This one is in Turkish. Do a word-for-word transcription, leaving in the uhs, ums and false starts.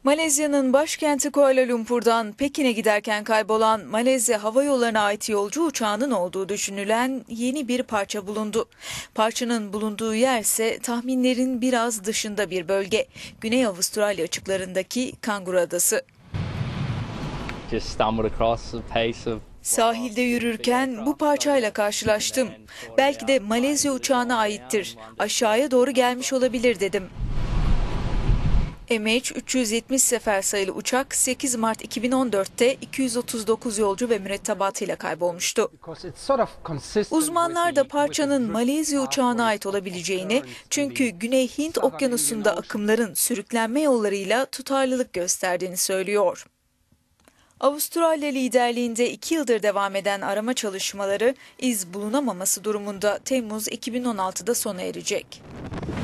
Malezya'nın başkenti Kuala Lumpur'dan Pekin'e giderken kaybolan Malezya Hava Yolları'na ait yolcu uçağının olduğu düşünülen yeni bir parça bulundu. Parçanın bulunduğu yer ise tahminlerin biraz dışında bir bölge. Güney Avustralya açıklarındaki Kanguru Adası. Sahilde yürürken bu parçayla karşılaştım. Belki de Malezya uçağına aittir. Aşağıya doğru gelmiş olabilir dedim. M H üç yüz yetmiş sefer sayılı uçak sekiz Mart iki bin on dört'te iki yüz otuz dokuz yolcu ve mürettebatıyla kaybolmuştu. Uzmanlar da parçanın Malezya uçağına ait olabileceğini, çünkü Güney Hint Okyanusu'nda akımların sürüklenme yollarıyla tutarlılık gösterdiğini söylüyor. Avustralya liderliğinde iki yıldır devam eden arama çalışmaları iz bulunamaması durumunda Temmuz iki bin on altı'da sona erecek.